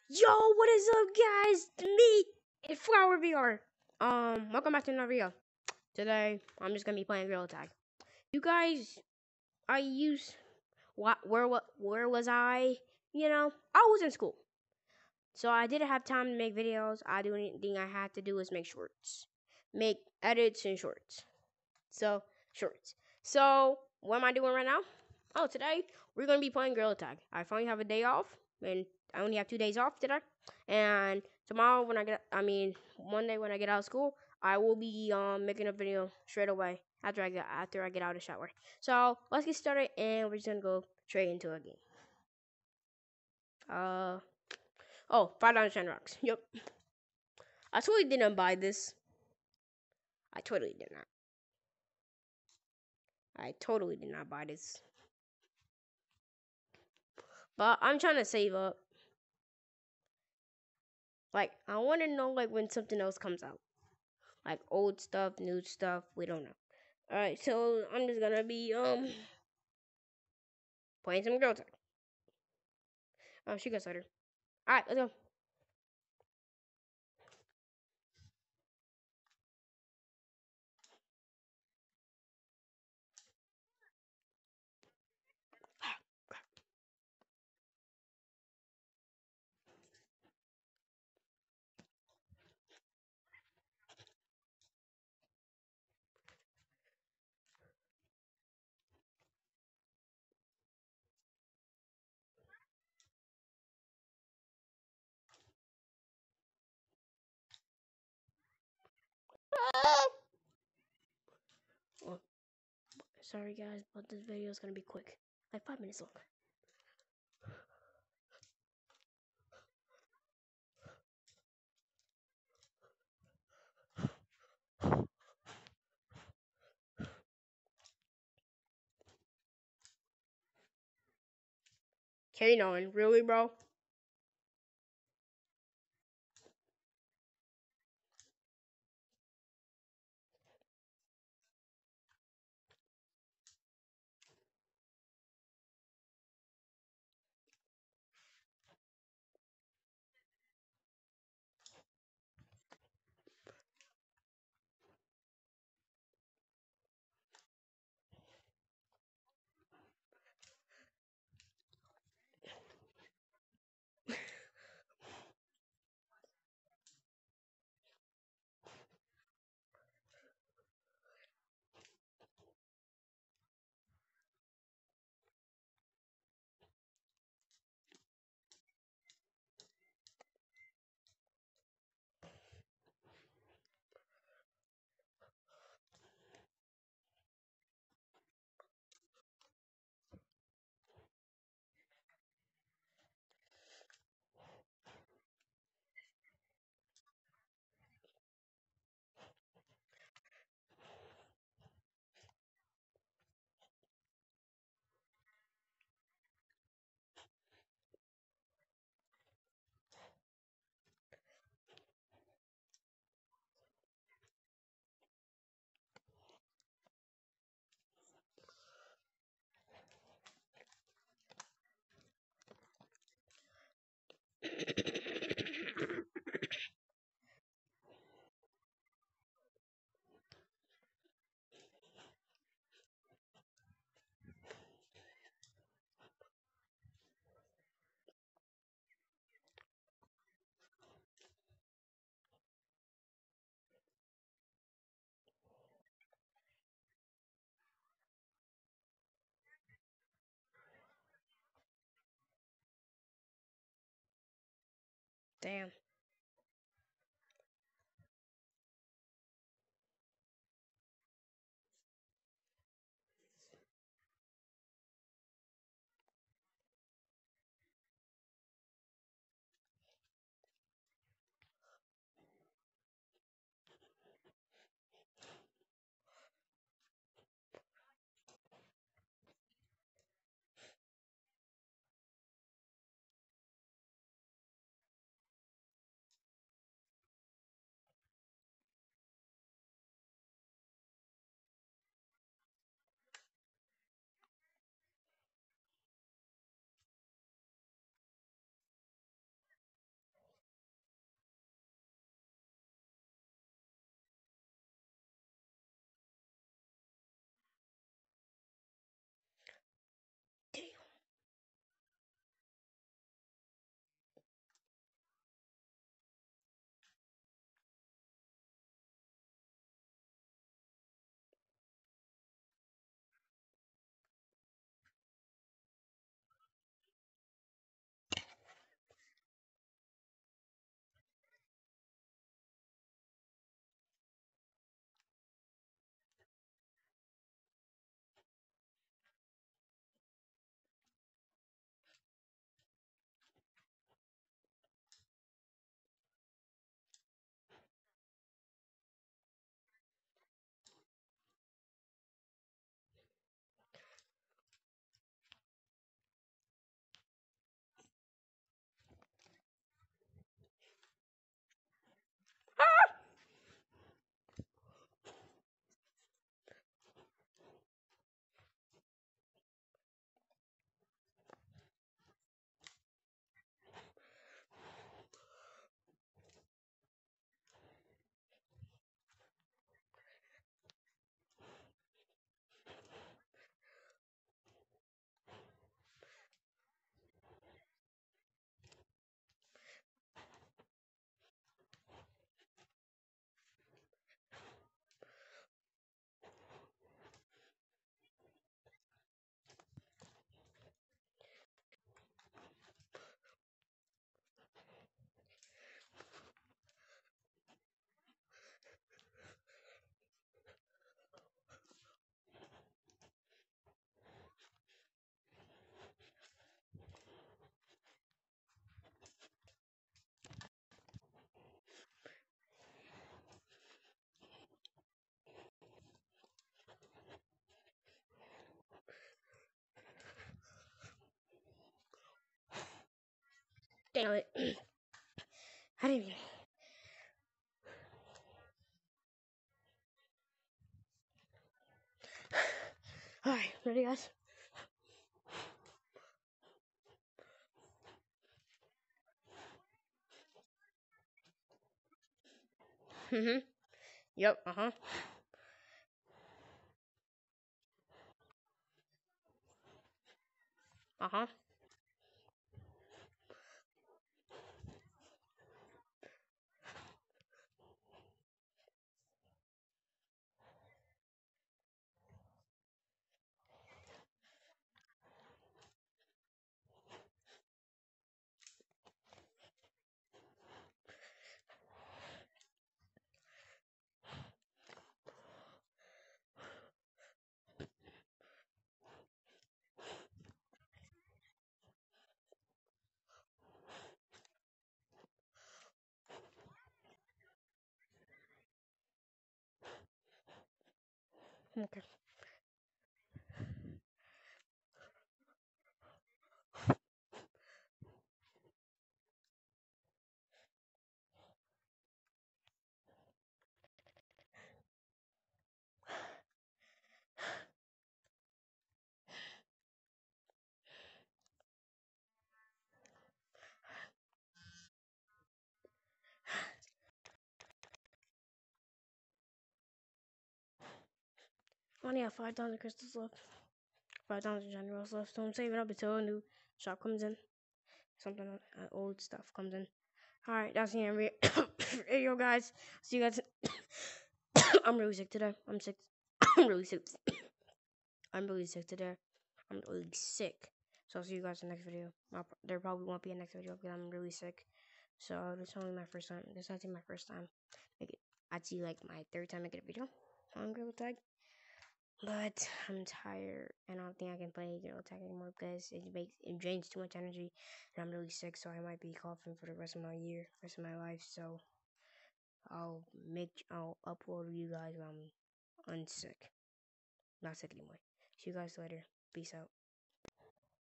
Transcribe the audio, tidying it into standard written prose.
Yo, what is up, guys? Me and Flower VR. Welcome back to another video. Today, I'm just gonna be playing Gorilla Tag. You guys, I used where was I? I was in school, so I didn't have time to make videos. The only thing I had to do was make edits and shorts. Shorts. So, what am I doing right now? Oh, today we're gonna be playing Gorilla Tag. I finally have a day off, and I only have 2 days off today. And tomorrow, Monday when I get out of school, I will be making a video straight away after I get out of the shower. So let's get started, and we're just gonna go straight into a game. $5 Shine Rocks. Yep. I totally didn't buy this. I totally did not. I totally did not buy this. But I'm trying to save up. Like, I want to know, like, when something else comes out. Like, old stuff, new stuff, we don't know. Alright, so I'm just gonna be, playing some Girl Tag. Oh, she got started. Alright, let's go. Oh, sorry guys, but this video is gonna be quick. Like 5 minutes long. K9, really, bro? Damn. Damn it. I didn't even. Alright, ready, guys? Yep, uh-huh. Uh-huh. Okay. I only have 5,000 crystals left. 5,000 generals left. So I'm saving up until a new shop comes in. Something old stuff comes in. Alright, that's the end. Hey, yo, guys. See you guys. I'm really sick today. I'm sick. I'm really sick. I'm really sick today. I'm really sick. So I'll see you guys in the next video. There probably won't be a next video because I'm really sick. So this is only my first time. This is actually my first time. Actually, like my third time making a video on Gorilla Tag. But I'm tired and I don't think I can play Gorilla Tag anymore because it drains too much energy and I'm really sick, so I might be coughing for the rest of my life. So I'll upload you guys when I'm unsick. Not sick anymore. See you guys later. Peace out.